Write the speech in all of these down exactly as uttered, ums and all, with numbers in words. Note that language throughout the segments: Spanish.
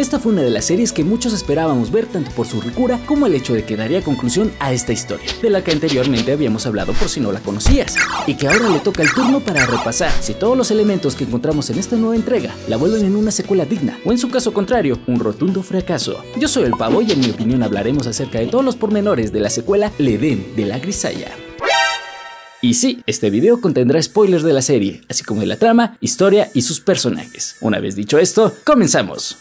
Esta fue una de las series que muchos esperábamos ver tanto por su ricura como el hecho de que daría conclusión a esta historia, de la que anteriormente habíamos hablado por si no la conocías, y que ahora le toca el turno para repasar si todos los elementos que encontramos en esta nueva entrega la vuelven en una secuela digna, o en su caso contrario, un rotundo fracaso. Yo soy el Pavo y en mi opinión hablaremos acerca de todos los pormenores de la secuela L'Edén de la Grisalla. Y sí, este video contendrá spoilers de la serie, así como de la trama, historia y sus personajes. Una vez dicho esto, comenzamos.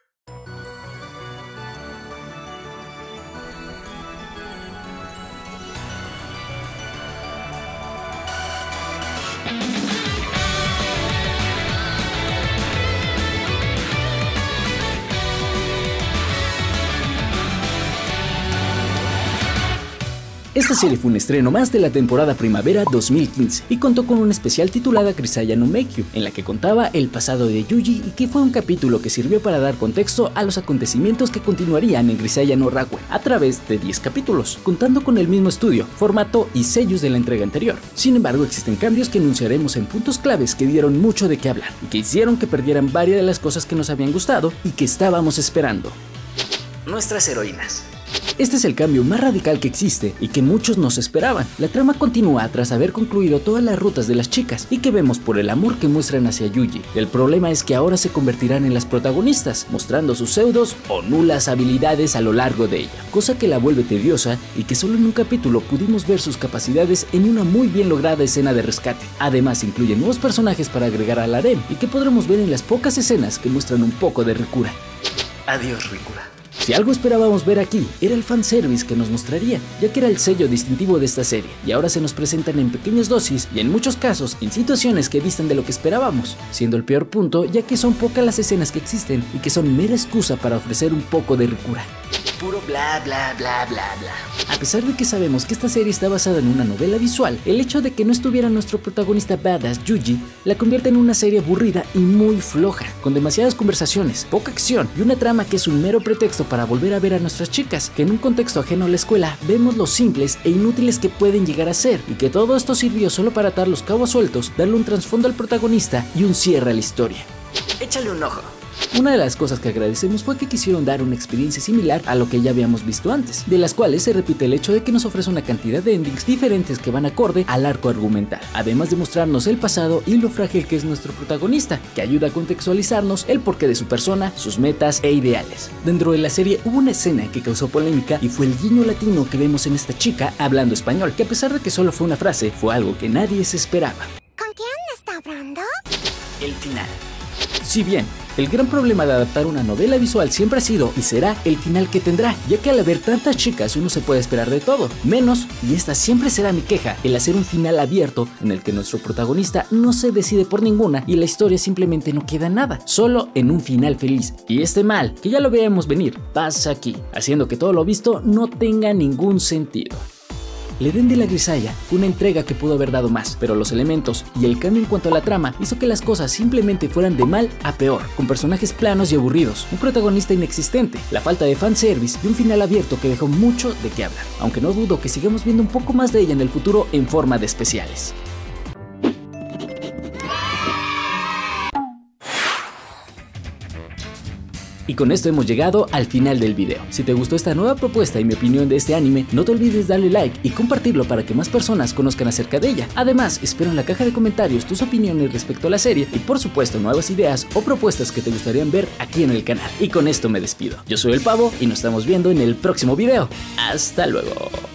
Esta serie fue un estreno más de la temporada primavera dos mil quince y contó con un especial titulada Grisaya no Meikyu, en la que contaba el pasado de Yuji y que fue un capítulo que sirvió para dar contexto a los acontecimientos que continuarían en Grisaya no Rakuen a través de diez capítulos, contando con el mismo estudio, formato y sellos de la entrega anterior. Sin embargo, existen cambios que enunciaremos en puntos claves que dieron mucho de qué hablar y que hicieron que perdieran varias de las cosas que nos habían gustado y que estábamos esperando. Nuestras heroínas. Este es el cambio más radical que existe y que muchos nos esperaban. La trama continúa tras haber concluido todas las rutas de las chicas y que vemos por el amor que muestran hacia Yuji. El problema es que ahora se convertirán en las protagonistas, mostrando sus pseudos o nulas habilidades a lo largo de ella, cosa que la vuelve tediosa y que solo en un capítulo pudimos ver sus capacidades en una muy bien lograda escena de rescate. Además incluye nuevos personajes para agregar al harem y que podremos ver en las pocas escenas que muestran un poco de ricura. Adiós, ricura. Si algo esperábamos ver aquí, era el fanservice que nos mostraría, ya que era el sello distintivo de esta serie, y ahora se nos presentan en pequeñas dosis y en muchos casos en situaciones que distan de lo que esperábamos, siendo el peor punto ya que son pocas las escenas que existen y que son mera excusa para ofrecer un poco de ricura. Puro bla bla bla bla bla. A pesar de que sabemos que esta serie está basada en una novela visual, el hecho de que no estuviera nuestro protagonista badass Yuji la convierte en una serie aburrida y muy floja, con demasiadas conversaciones, poca acción y una trama que es un mero pretexto para volver a ver a nuestras chicas, que en un contexto ajeno a la escuela vemos lo simples e inútiles que pueden llegar a ser, y que todo esto sirvió solo para atar los cabos sueltos, darle un trasfondo al protagonista y un cierre a la historia. Échale un ojo. Una de las cosas que agradecemos fue que quisieron dar una experiencia similar a lo que ya habíamos visto antes, de las cuales se repite el hecho de que nos ofrece una cantidad de endings diferentes que van acorde al arco argumental, además de mostrarnos el pasado y lo frágil que es nuestro protagonista, que ayuda a contextualizarnos el porqué de su persona, sus metas e ideales. Dentro de la serie hubo una escena que causó polémica y fue el guiño latino que vemos en esta chica hablando español, que a pesar de que solo fue una frase, fue algo que nadie se esperaba. ¿Con quién está hablando? El final. Si bien el gran problema de adaptar una novela visual siempre ha sido y será el final que tendrá, ya que al haber tantas chicas uno se puede esperar de todo, menos, y esta siempre será mi queja, el hacer un final abierto en el que nuestro protagonista no se decide por ninguna y la historia simplemente no queda en nada, solo en un final feliz. Y este mal, que ya lo veíamos venir, pasa aquí, haciendo que todo lo visto no tenga ningún sentido. L'Edén de la Grisalla fue una entrega que pudo haber dado más, pero los elementos y el cambio en cuanto a la trama hizo que las cosas simplemente fueran de mal a peor, con personajes planos y aburridos, un protagonista inexistente, la falta de fanservice y un final abierto que dejó mucho de qué hablar, aunque no dudo que sigamos viendo un poco más de ella en el futuro en forma de especiales. Y con esto hemos llegado al final del video. Si te gustó esta nueva propuesta y mi opinión de este anime, no te olvides darle like y compartirlo para que más personas conozcan acerca de ella. Además, espero en la caja de comentarios tus opiniones respecto a la serie y por supuesto nuevas ideas o propuestas que te gustarían ver aquí en el canal. Y con esto me despido. Yo soy el Pavo y nos estamos viendo en el próximo video. Hasta luego.